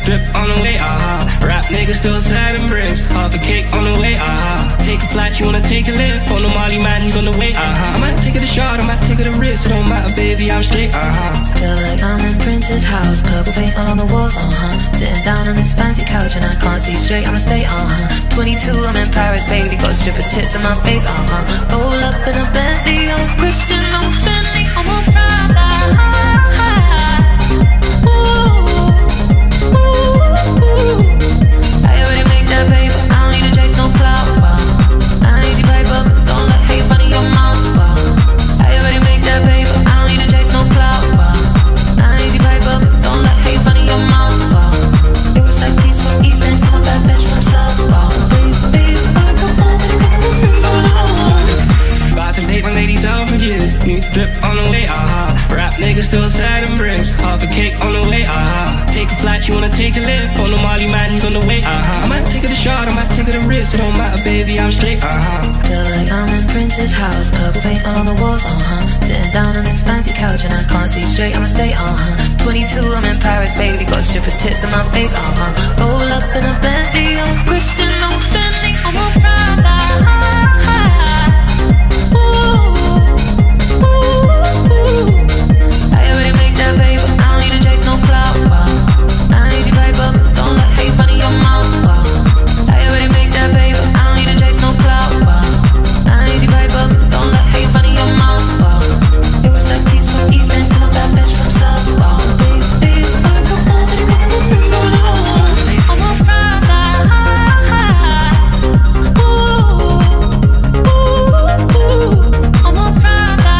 drip on the way, Rap niggas still sliding bricks. Half a cake on the way, Take a flight, you wanna take a lift? On the Molly man, he's on the way, I might take it a shot, I might take it a risk. It don't matter, baby, I'm straight, Feel like I'm in Prince's house, purple paint all on the walls, Sitting down on this fancy couch and I can't see straight, I'ma stay, 22, I'm in Paris, baby, got strippers' tits in my face, Roll up in a Bentley, I'm Christian, I'm Fendi, I'm on Prada. I already make that paper, I don't need to chase no clout, I ain't easy paper, but don't let hate run in your mouth, I already make that paper, I don't need to chase no clout, I ain't easy paper, but don't let hate run in your mouth, It was like peace from East and I'm a bad bitch from South, baby, I come on, about to take my lady Selfridges. New drip on the way, Rap niggas still sliding bricks. Half a cake on the way, Take a flight, you wanna take a lift? On the Molly man, he's on the way, I might take it a shot, I might take it a risk. It don't matter, baby, I'm straight, Feel like I'm in Prince's house, purple paint all on the walls, Sitting down on this fancy couch and I can't see straight, I'ma stay, 22, I'm in Paris, baby, got strippers' tits in my face, Roll up in a Bentley, I'm Christian, I'm Fendi, I'm on Prada. I already make that paper, I don't need to chase no clout, I ain't easy paper, but don't let hate run in your mouth, I already make that paper, I don't need to chase no clout, I ain't easy paper, but don't let hate run in your mouth, It was like peace from East and I'm a bad bitch from South, baby, I come on, I'm on Prada. I'm on Prada.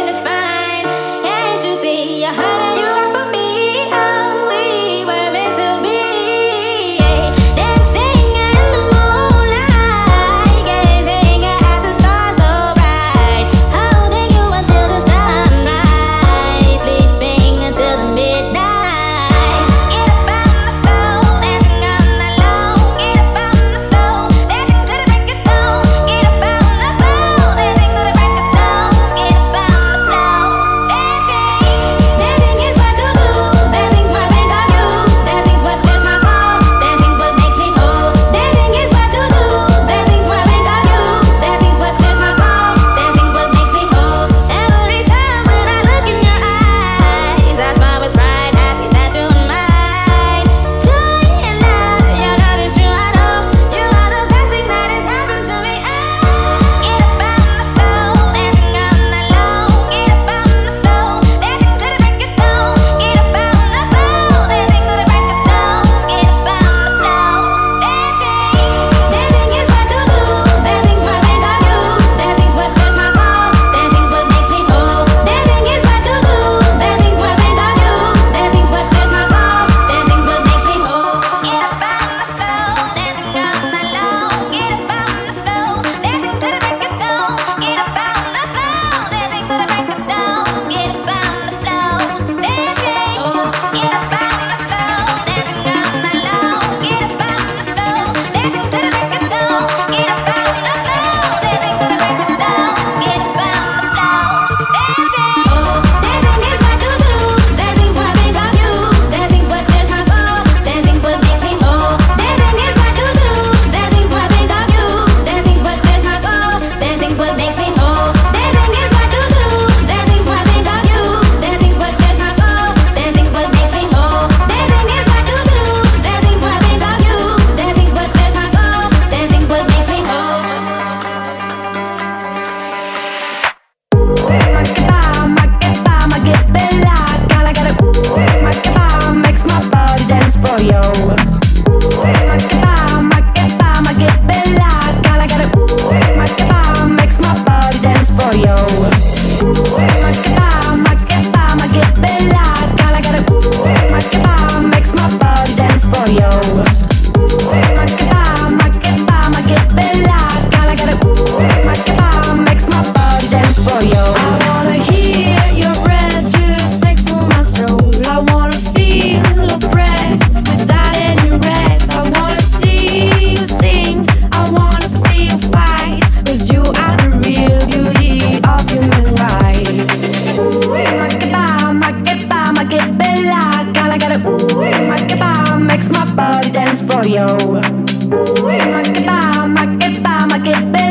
You're hot and you are for me. Oh, we were meant to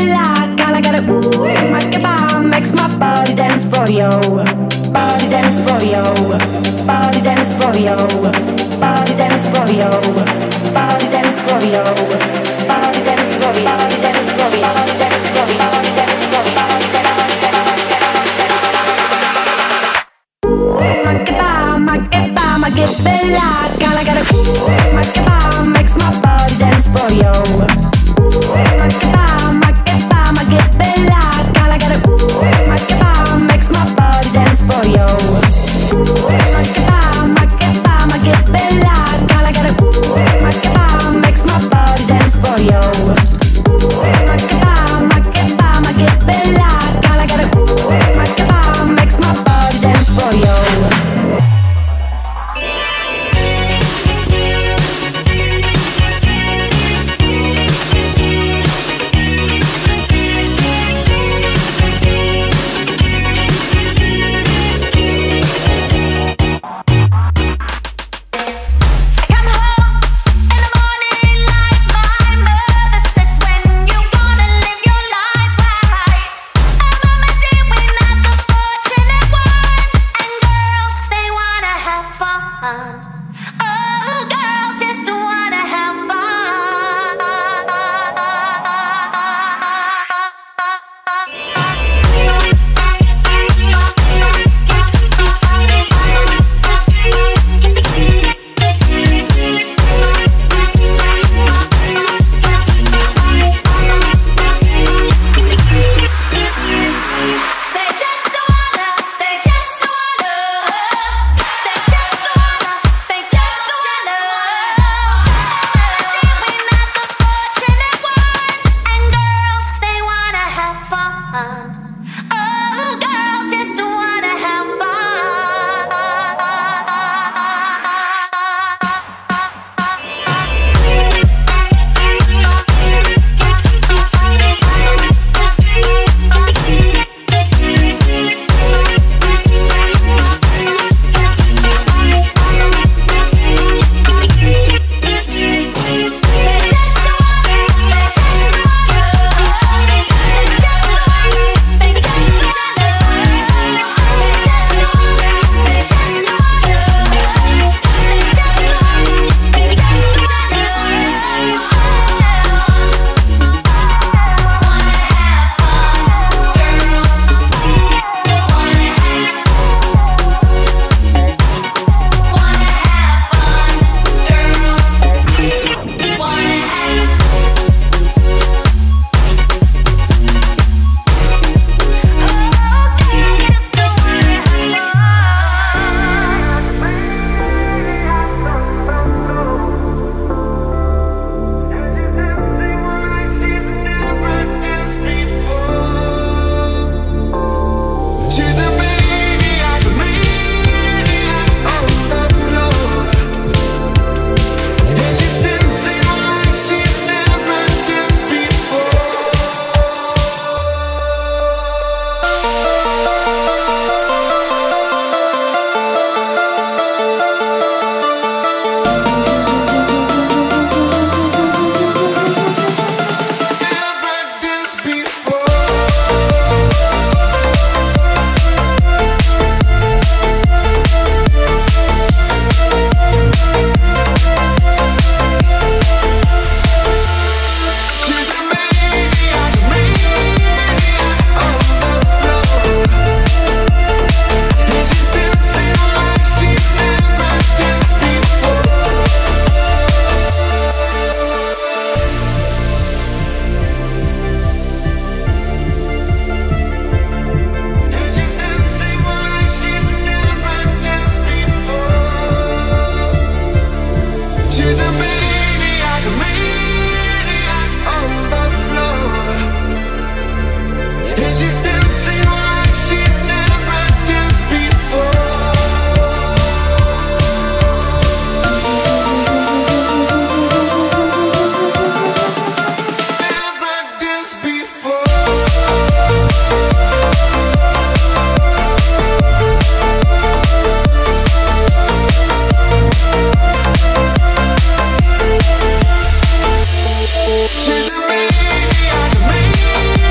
bella, gotta get it, ooh, my kebab makes my body dance for you. Body dance for you. Body dance for you. Body dance for you. Body dance for you. Body dance for you. Body dance for you. Body dance for you. Body dance for you. My kebab, my get bella, gotta get it, ooh, my kebab makes my body dance for you. My kebab, my get bella, gotta get it, ooh, my kebab makes my body dance for you. My kebab, my get bella, gotta get it, ooh, my kebab makes my body dance for you. My kebab, my get bella, gotta get it, ooh, my kebab makes my body dance for you. She's a maniac,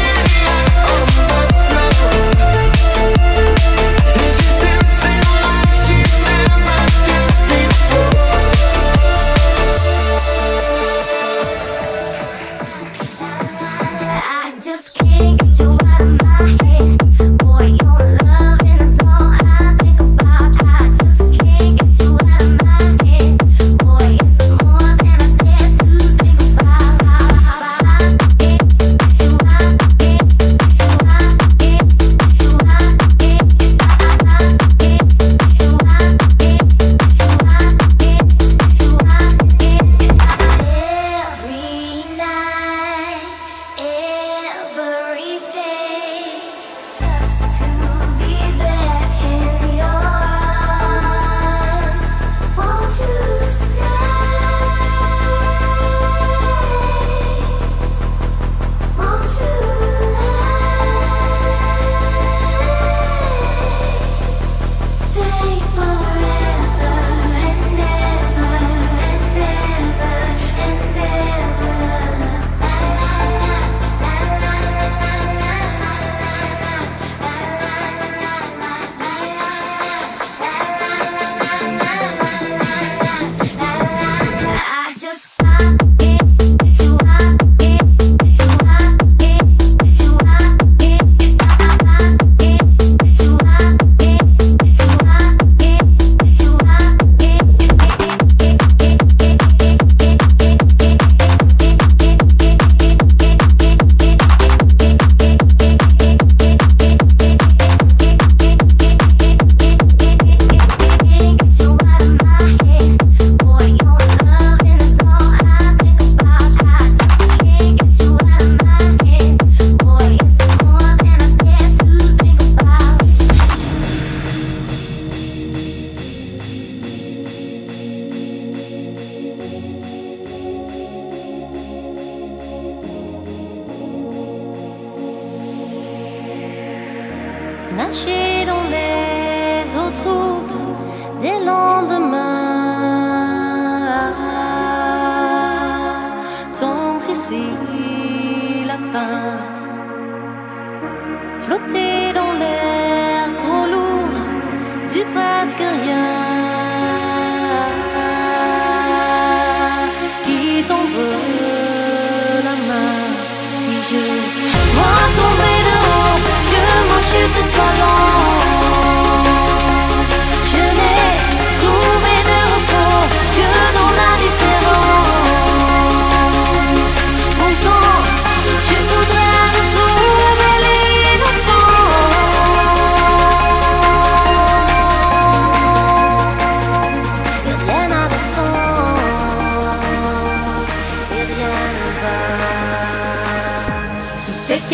Nager dans les eaux troubles des lendemains, tendre ici la fin, flotter dans l'air trop lourd du presque rien, qui tendre la main. Si je dois tomber de haut, que ma chute soit lente, je n'ai trouvé de repos que dans la différence. Pourtant, je voudrais retrouver l'innocence. Et rien n'a de sens, et rien ne va. Tout est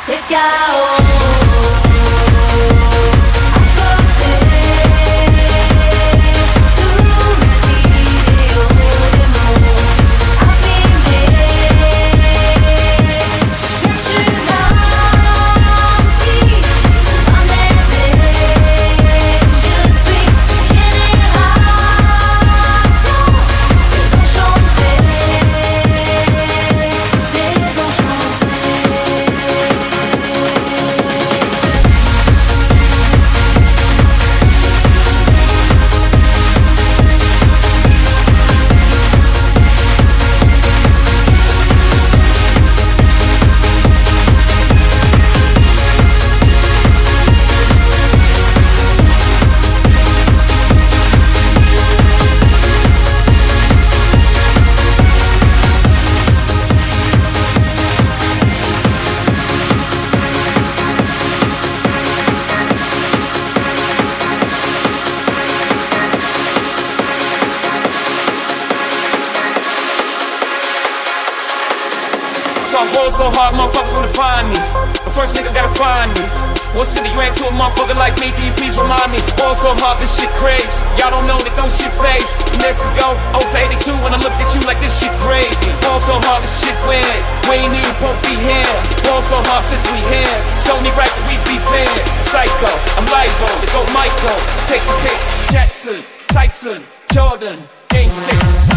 So hard, motherfuckers wanna find me. But first nigga gotta find me. What city you ran to a motherfucker like me? Can you please remind me? Ball so hard, this shit crazy. Y'all don't know that don't shit phase. The next could go 0 for 82 when I looked at you like this shit gravy. Ball so hard, this shit weird. We ain't even supposed to be here. Ball so hard since we here. It's only right that we be fair. Psycho, I'm liable to go Michael. Take the pick. Jackson, Tyson, Jordan, Game 6.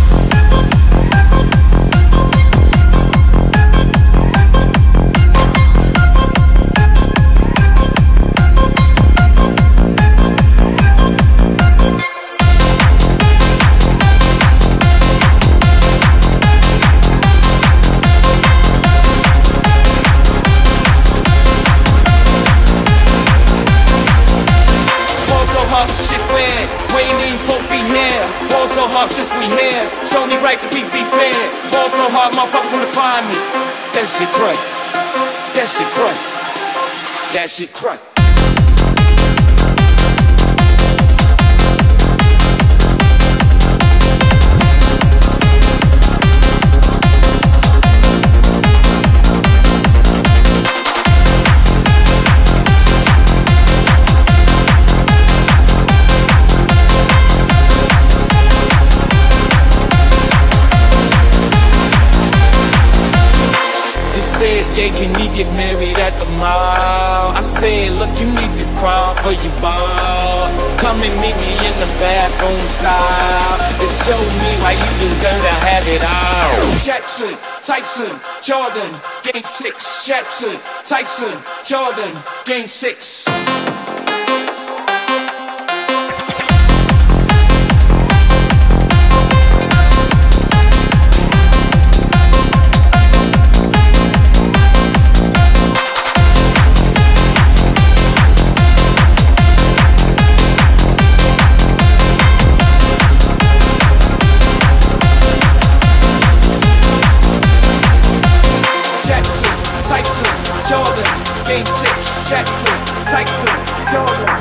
Since we here, it's only right that we be fair. Ball so hard, motherfuckers wanna find me. That shit crack. That shit crack. That shit crack. Yeah, can we get married at the mall? I said, look, you need to crawl for your ball. Come and meet me in the bathroom style. And show me why you deserve to have it all. Jackson, Tyson, Jordan, Game 6. Jackson, Tyson, Jordan, Game 6. Game 6, Jackson, Tyson, Jordan.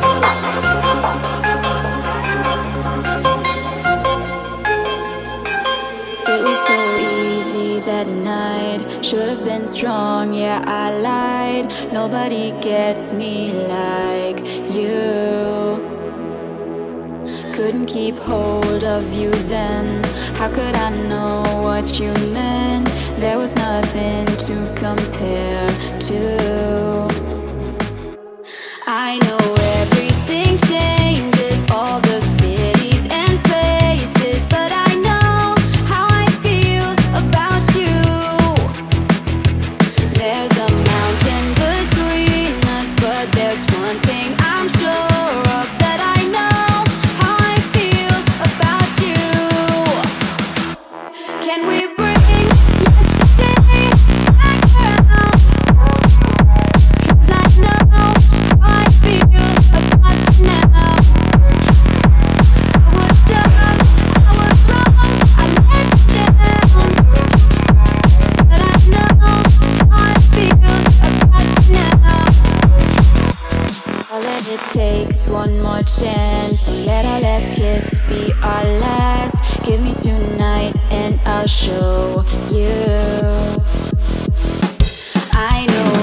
It was so easy that night. Should have been strong, yeah, I lied. Nobody gets me like you. Couldn't keep hold of you then. How could I know what you meant? There was nothing to compare to. I know everything changes, all the cities and faces, but I know how I feel about you. There's a mountain between us, but there's one thing I'm sure of, that I know how I feel about you. Can we bring yesterday back around? 'Cause I know how I feel about you now. I was dumb, I was wrong, I let you down, but I know how I feel about you now. All that it takes, one more chance. So let our last kiss be our last. Give me tonight and I'll show you. I know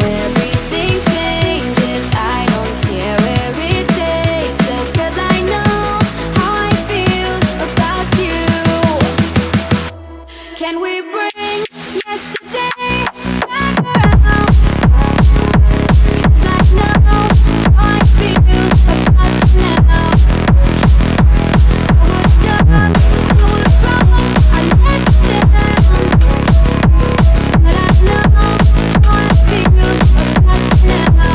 bring yesterday back around. 'Cause I know how I feel about you now. I was dumb, I was wrong, I let you down. But I know how I feel about you now.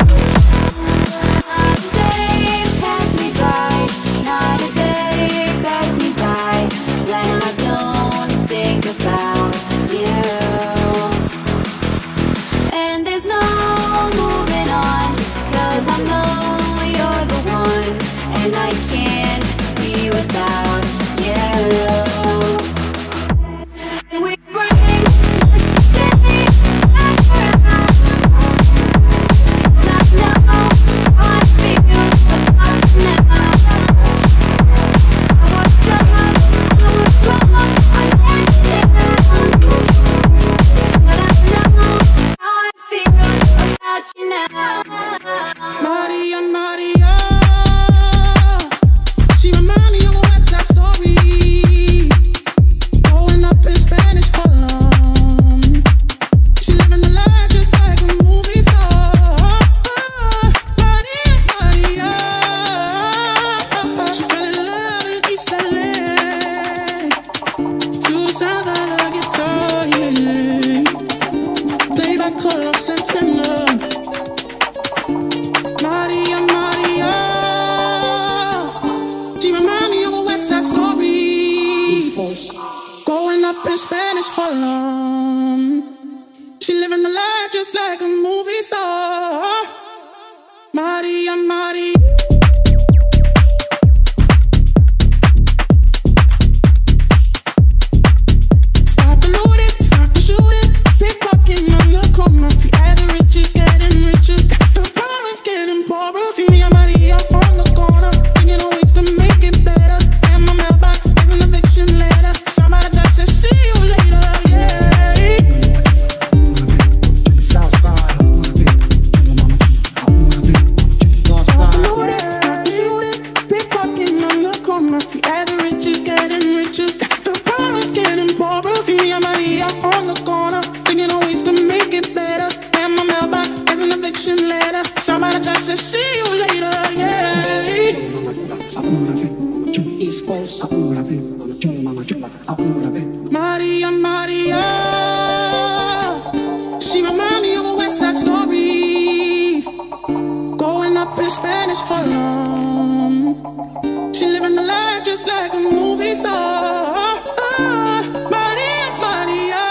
Not a day pass me by, not a day pass me by when I don't think about you. And there's no moving on, 'cause I know you're the one, and I can't be without you. And we bring yesterday back around. 'Cause I know how I feel about you now. I was dumb, I was wrong, I let you down. But I know how I feel about you now. Maria, Maria, she remind me of a West Side Story, growing up in Spanish Harlem. She living the life just like a movie star. Maria, Maria, she fell in love in East LA to the sound of the guitar, yeah. Played by Carlos Santana. Maria, Maria, she remind me of a West Side Story, growing up in Spanish Harlem. She living the life just like a movie star. Maria, Maria. Stop the looting, stop the shooting, pickpocketing on the corner. See, the rich is getting richer, the poor is getting poorer. See me and Maria on the corner, thinking of ways to make it better. And my mailbox is an eviction letter. Somebody just said, see you later, yeah. Southside, pickpocketing on the corner. See, the rich is getting richer, the poor is getting poorer. See me and Maria on the corner, thinking of ways to make it better. And my mailbox is an eviction letter. Somebody just said, see you later, yeah. East Coast, Maria, Maria, she remind me of a West Side Story, growing up in Spanish Harlem. She living the life just like a movie star. Maria, Maria,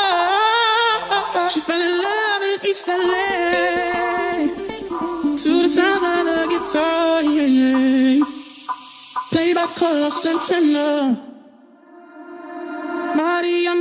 she fell in love in East LA to the sounds of the guitar, yeah, yeah. Played by Carlos Santana. Maria,